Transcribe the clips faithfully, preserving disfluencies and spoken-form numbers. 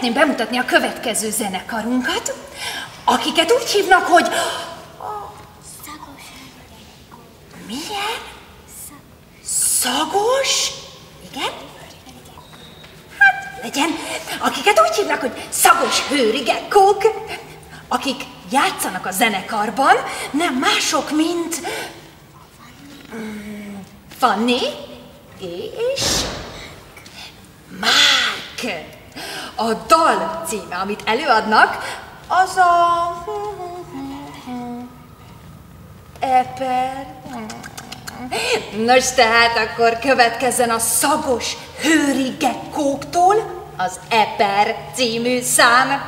szeretném bemutatni a következő zenekarunkat, akiket úgy hívnak, hogy... Szagos. Milyen? Szagos? Igen? Hát, legyen. Akiket úgy hívnak, hogy Szagos Hörigekkók, akik játszanak a zenekarban, nem mások, mint... Fanni és... Márk. A dal címe, amit előadnak, az a... Eper. Nos, tehát akkor következzen a Szagos Hörigekkóktól az Eper című szám.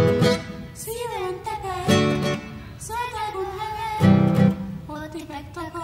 Szíven teper, szajtágon hever, holtig megtakar.